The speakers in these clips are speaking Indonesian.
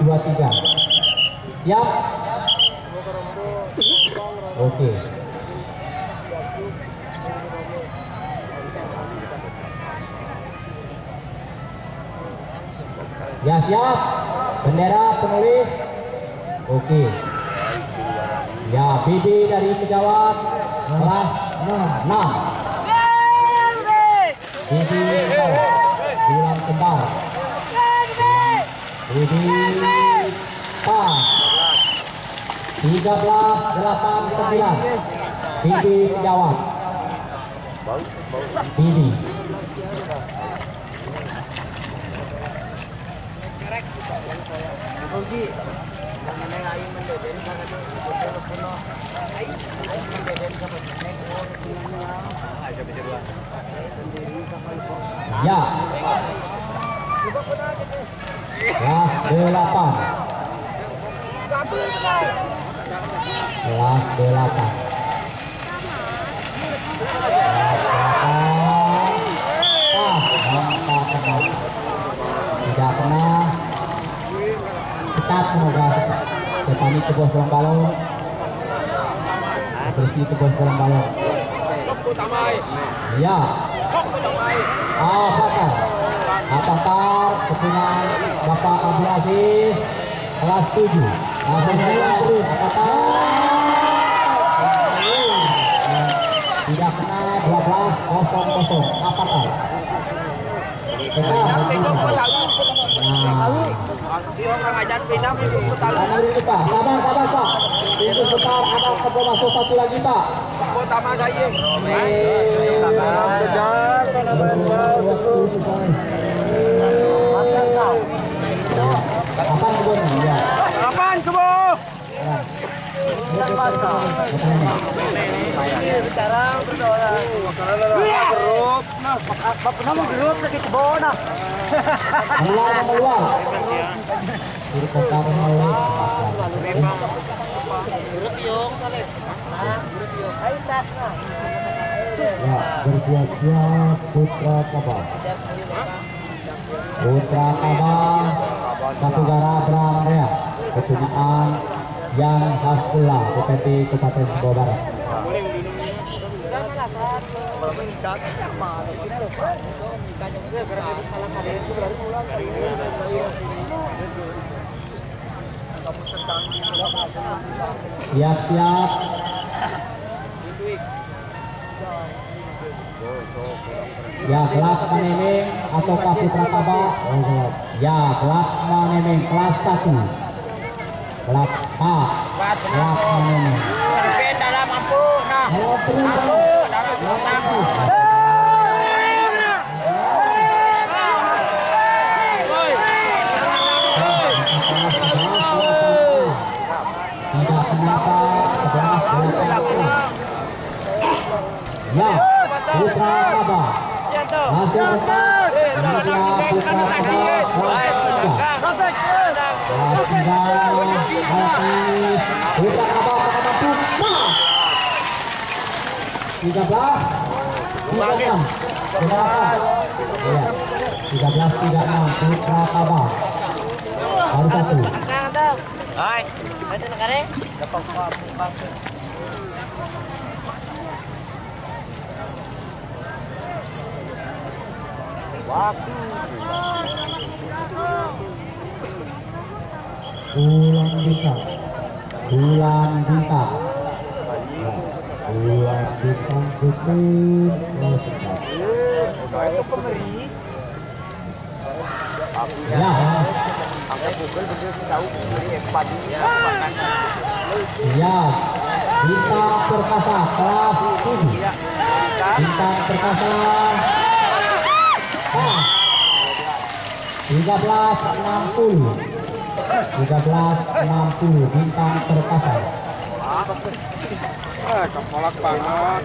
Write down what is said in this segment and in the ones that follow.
23. Siap? Oke. Ya, siap. Bendera penulis. Oke. Ya, BD dari Kejawat kelas 6. BD bilang kembal. BD pas. 13-8-9. BD Kejawat. BD. Ya. Kelas 8. Kelas 8. Tidak pernah ketat, semoga Stefani ke bawah selang balon, bersih ke bawah selang balon. Ya, Avatar kepunyaan Bapak Abdul Aziz kelas 7. Langsung saja terus tidak kena 12-0-0 Avatar. Si orang ajar pindah itu putar. Pak, sabar Pak. Itu sebentar ada kebo masuk satu lagi Pak. Kebo tambah saya. Apaan kebo nih? Ya. Apaan kebo? Bicara berdoa. Geruk. Bapak nama geruk lagi kebo nah. Meluang. Berkota meluang. Ya, bersiap-siap Putra Kabah. Putra Kabah satu gara Brahmaya kepunyaan yang Hasula PPT Kabupaten Jawa Barat. Siap-siap. Ya, kelas Manemeng atau Putra Kabah. Ya, kelas Manemeng kelas 1. Kelas A. Kelas Manemeng. Dalam mampu. Nah. Mampu dalam mampu. Tidak kenapa ya, Putra Kabah masih tetap Putra Kabah Putra Kabah 13-36 Putra Kabah baru satu. Hai, ada negara? Dapat waktu. Bulan bintang putih. Itu pemberi. Ya. Angkat Google begitu tahu pemberi padi. Ya. Bintang Perkasa kelas 7. Bintang Perkasa. 13-60 Bintang Perkasa. Kepolak banget.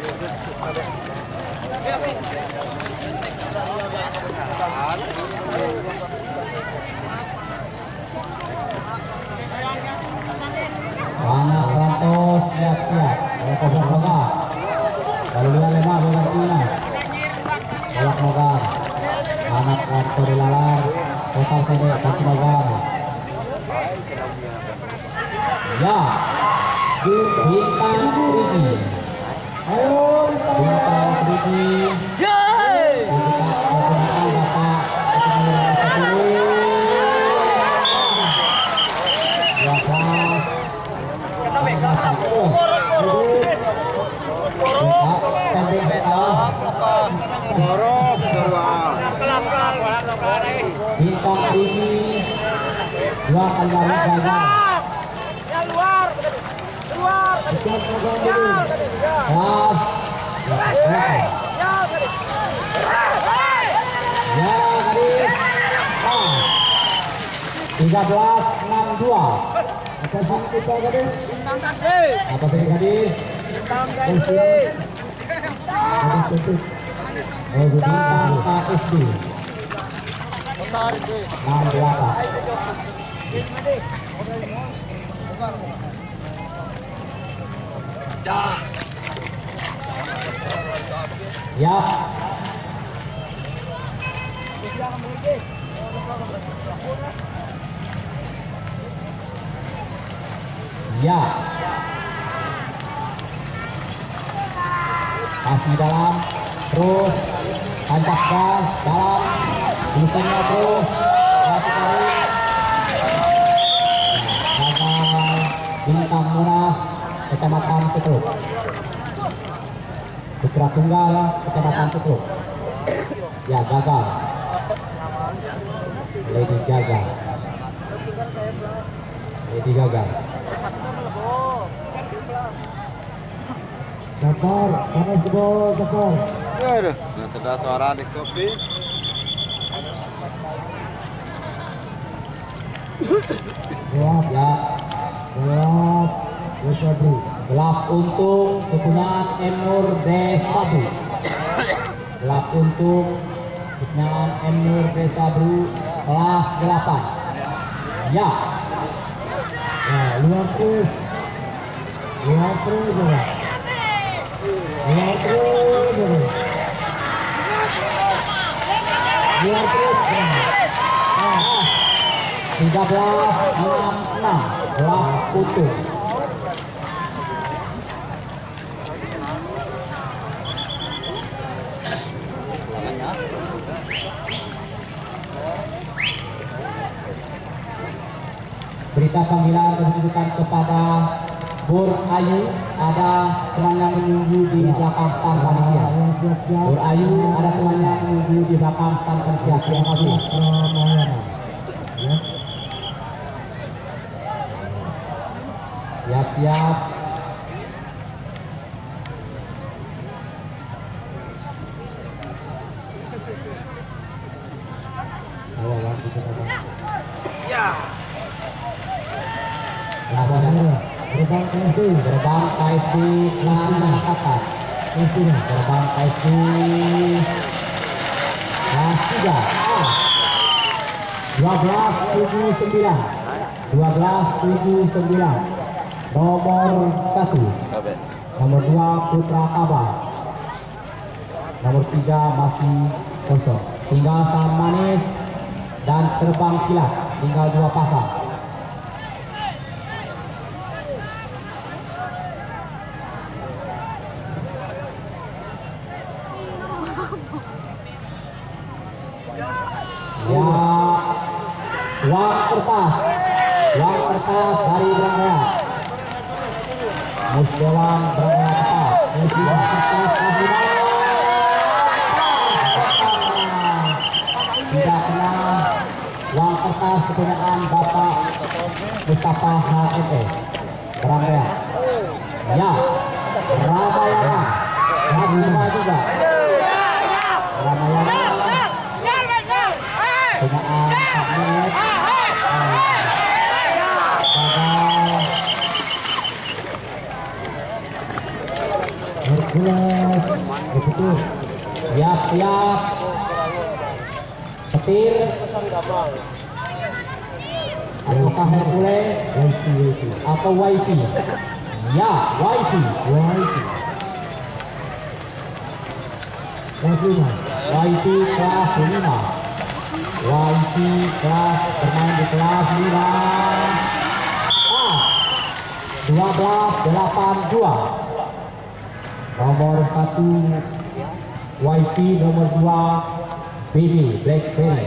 Anak Rantos siap-siap. Kobar. Lalu 5 bergantinya. Kolak Nogar. Anak Rantos dilalar. Total sedek Kaki Nogar. Ya, Bintang Trigi. Ayo, Bintang Trigi. Bintang Trigi 2 kali lari gagal. Tiga belas 62. Apa sih kita gadis? Apa sih gadis? Bintang KSD 68. Ya. Ya. Masih dalam, terus tancap gas dalam, tulisannya terus, masih tarik. Gagal Bintang Monas, Kecamatan Cetruk. Putra Tunggal, Kecamatan Cetruk. Ya, gagal. Lady gagal. Lady gagal. Dakar, panas jebol, Dakar. Aduh, sudah suara di kopi. Gelap ya, gelap, Desabri. Gelap untung kepunyaan Enur Desabri. Gelap untung kepunyaan Enur Desabri kelas 8. Ya, luar terus juga. Luar terus. 13-66 gelap untung. Berita panggilan kedudukan kepada Bur Ayu, ada teman yang menunggu di belakang stand panitia. Bur Ayu, ada teman yang menunggu di belakang stand panitia. Terima kasih. Siap-siap. Gerbang KSD Kelas Gerbang KSD Kelas 3 12-79 nomor 1, nomor 2 Putra Kabar, nomor 3 masih kosong. Tinggal Sam Manis dan Terbang Kilat, tinggal 2 pasang. Ya, uang kertas dari Brangaya. Musdewan Brangaya tepat. Musdewan kertas tidak kena. Uang kertas kepunyaan Bapak Mustafa HME Brangaya. Ya, Ramayana Ramayana juga. Ramayana kepunyaan Pak Muhammad. Hercules, betul. Siap. Petir. Apakah Hercules atau YT? Ya, YT. YT kelas 5. YP kelas bermain di kelas 5 12-82. Nomor 1 YP, nomor 2 Billy Blackberry.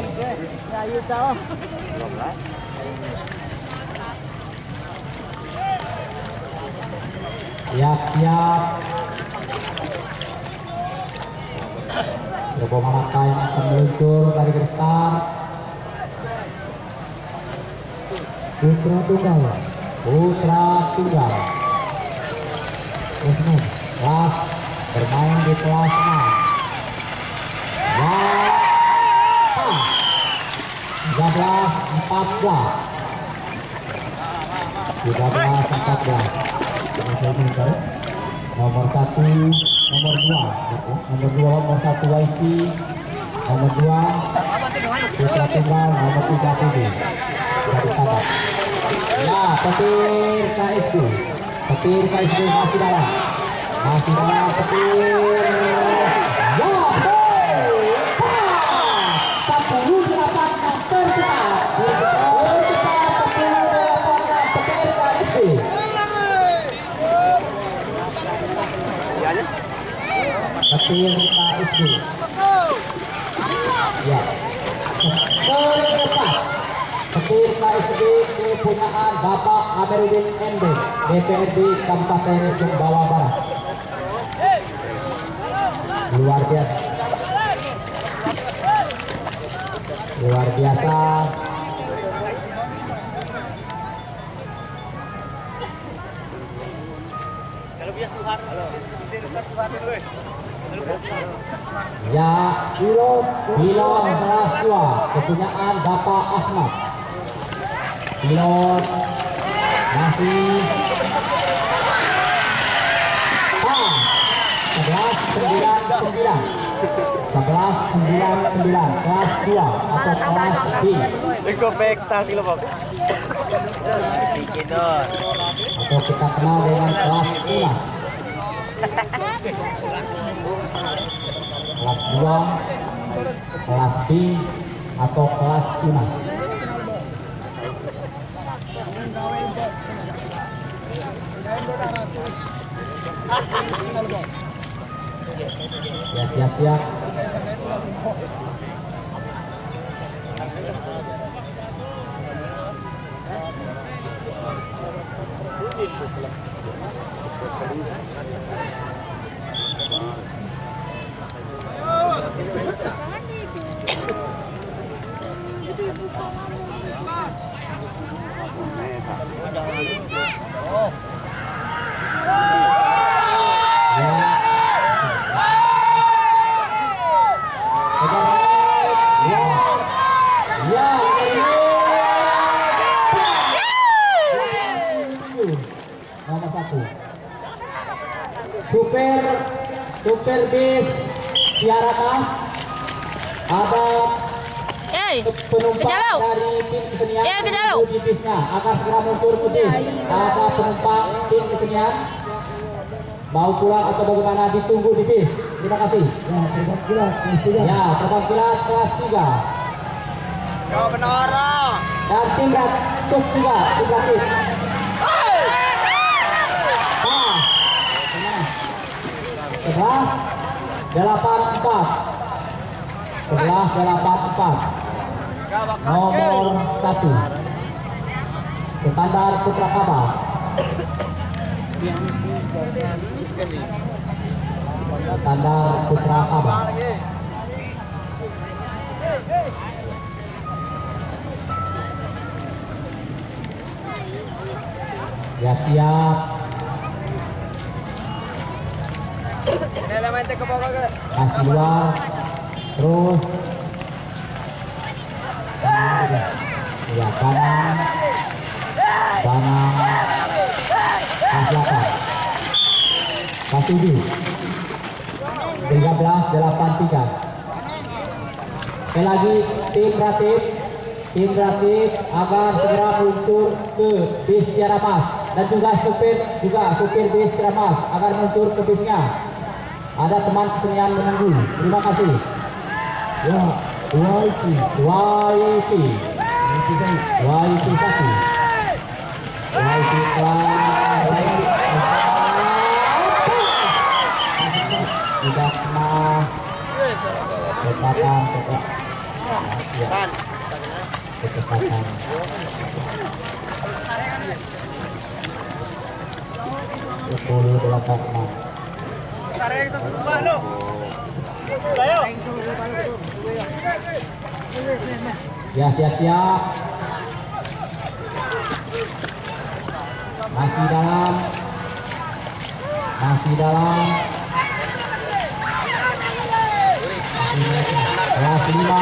Siap-siap. Robo Malaka yang akan meluncur dari start. Putra Tunggal. Kelas bermain di kelas 6. 13-14. Nomor 1, nomor 1 YP, nomor 2 Putra Tunggal, nomor 3 TD. Ya, petir KSD masih dalam petir. Ya, 48 tercepat. Petir KSD. Petir KSD. Ya. Tercepat. Petir KSD kepunyaan Bapak Ameridin ND, DPRD Kabupaten Sumbawa Barat. Luar biasa. Ya, pilot kelas 2 kepunyaan Bapak Ahmad. Pilot masih 11-99 kelas 2 atau kelas B. Atau kita kenal dengan kelas 1. Kelas 2, kelas B atau kelas 1. Ya, siap. Nomor 1 super bis Tiara Mas. Ada penumpang dari tim kesenian menuju di bisnya akan segera mundur ke bis. Ada penumpang tim kesenian mau pulang atau bagaimana, ditunggu di bis. Terima kasih. Ya, terbang kilat kelas 3. Ya benar. Dan tingkat tuk juga 3 bis. 11-84. Nomor 1 Standar Putra Kabah. Standar Putra Kabah. Ya, siap. Masih luar. Terus ya, kanan selatan. Kasubi 13-83. Sekali lagi tim Ratif agar segera meluncur ke bis Tiara Mas, dan juga supir bis Tiara Mas agar meluncur ke bisnya. Ada teman kesenian menunggu. Terima kasih. Ya, tidak pernah ketepatan ketepatan 10-8. Ya, siap-siap. Masih dalam. Kelas 5.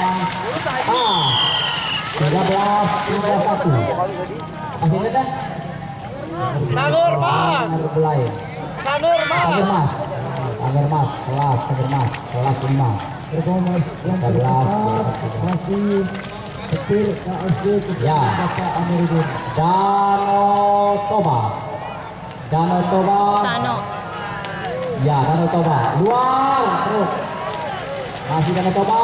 13-31. Masih ada? Sangur, Mas. Sangur, Mas. Agar Mas, kelas 5. Masih kecil KSD ya. Danau Toba. Ya, Danau Toba. Luar terus. Masih Danau Toba.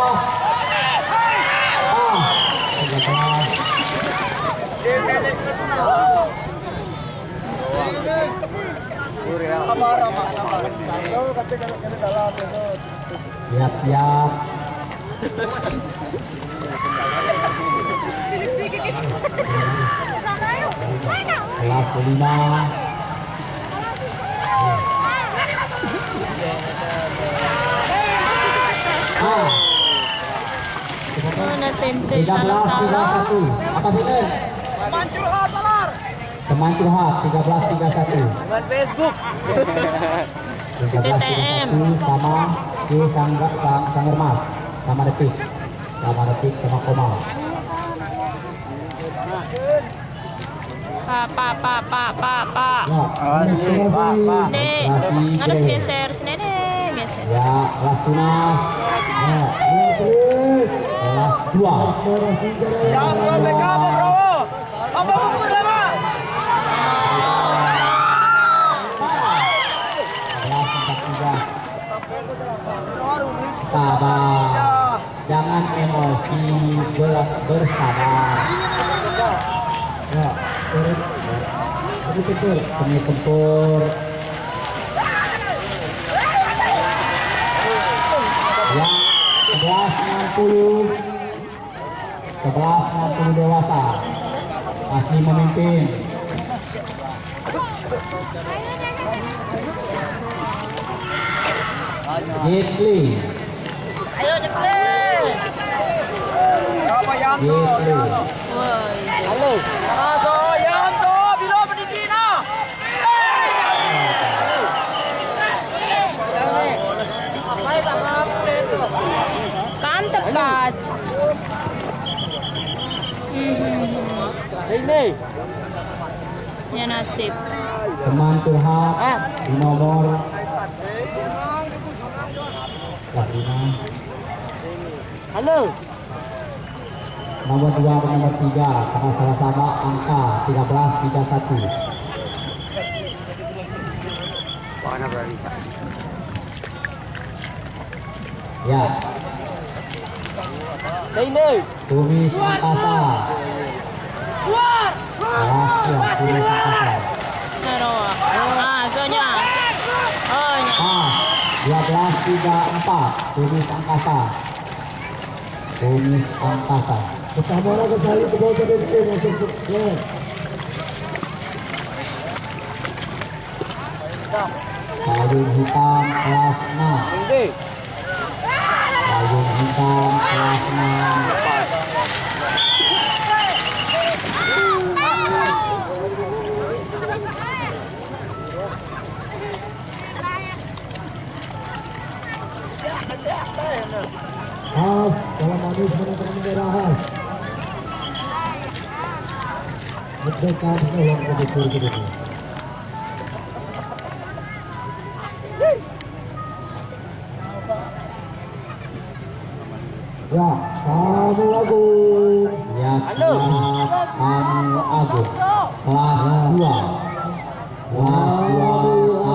Siap. Kelas 5. Natente salah. Apa sih? Teman curhat 13-31. Teman Facebook. 13-31 sama di Sanggermas sama detik sama koma. Pak. Dek, harus geser sini deh, geser. Ya, kelas tunas. Ya, kelas 2. Ya, sampai kapan, Bro? Apa ukur lama? Kelas 43. Sabar. Jangan emosi, bersabar. Ya, betul. Tempur. Ya, 11-60 dewasa masih memimpin. Jetli. Ayo Jetli. Apa Yanto? Halo. Aso Yanto, bilo pendidikan. Kan tepat. Ini. Ya nasib. Teman curhat di nomor kelas 5. Halo. Nomor 2 dan nomor 3 karena sama-sama angka 13-31. Mana berani? Ya. Ini. Tumis angkasa. Tumis angkasa. Naruh. Sonya. Oh, nya. 12-34. Tumis angkasa. Pertama lagi kali ke bawah tadi masuk. Payung hitam kelas 6. Payung hitam kelas 6. Dalam manis menentukan merah. Mereka menolong begitu. Ya, kamu Agung. Ya, kamu Agung. Kelas 2. Kamu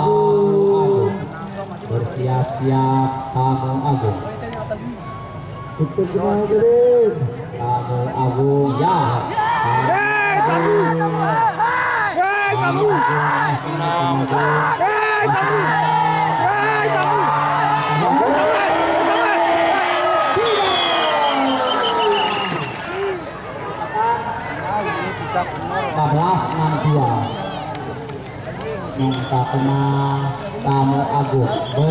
Agung. Bersiap-siap kamu Agung. Agung ya. Kamu. Bisa benar. 14-62. Minta kena Tamu Agung.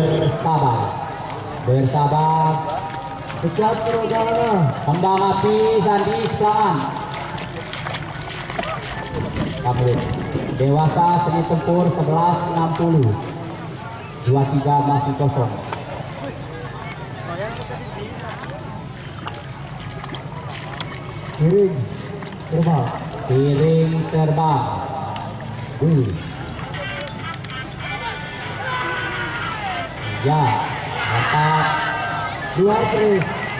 Bersabar. Sejak kembang api Sandi Selangan. Kamu dewasa seni tempur 11-60. 23 masih kosong. Piring terbang. Ya, dapat luar terus.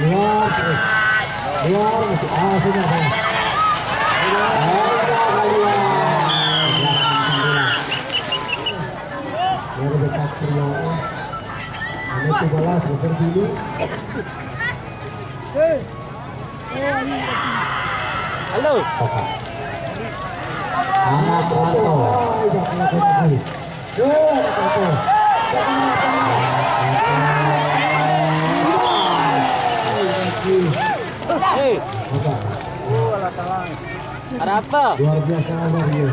Halo. Anak Ranto. Hei. Ada apa? Luar biasa dia.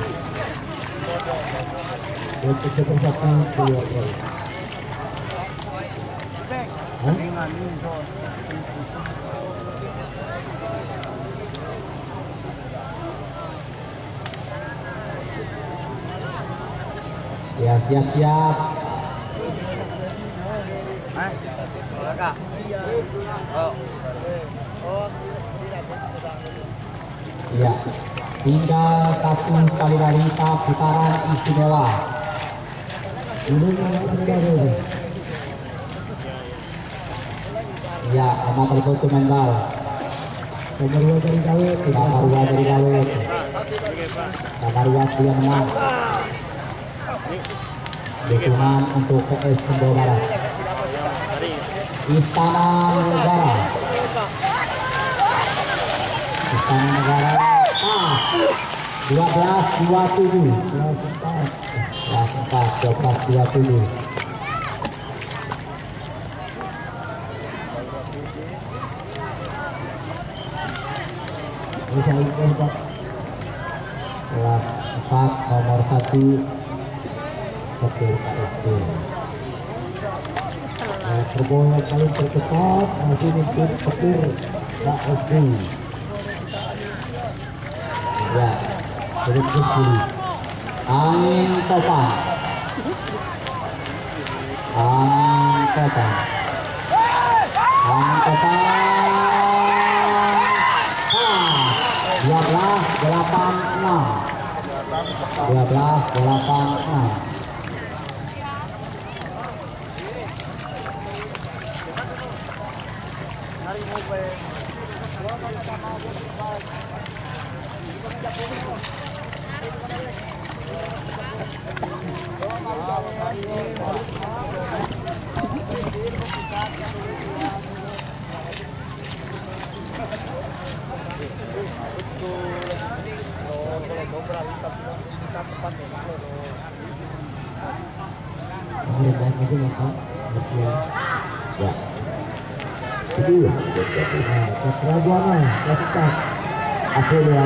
Ya, siap. Ya, tinggal satu kali lari putaran istimewa. Ya, amatir foto mental. Kabarua dari Dawet. Kabarua yang menang. Dukungan untuk PS Sumbawa Barat. Istana Negara. 12-27. 12-27. Kelas 4 nomor 1 perbola paling tercepat masih mungkin petir KSD. Ya, berikut angin topan. 12-86. Ya. Itu Perabuana, Kasitas. Api luar.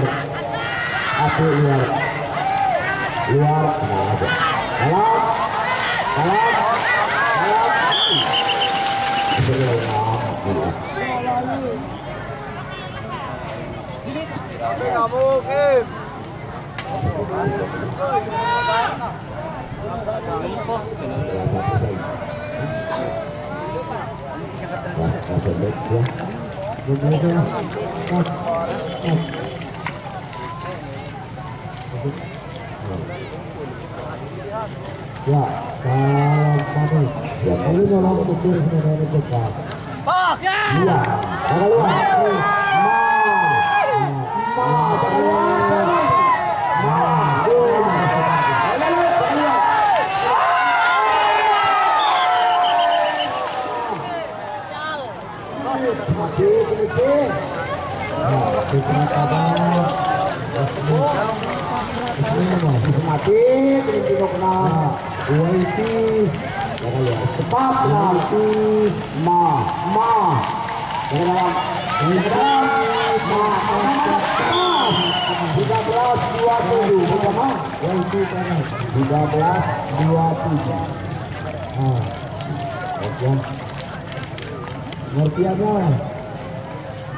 Ya, kalau ya kali mau untuk sebenarnya cepat. Iya, kalau Mati, tidak kena. Dua itu, cepat nanti, ma, dalam, 13-27, bersama, 13-27. Oke, ngerti apa?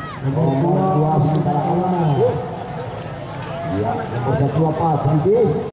Nomor 2 sementara kalah. Ya, nomor 1 apa? Berhenti.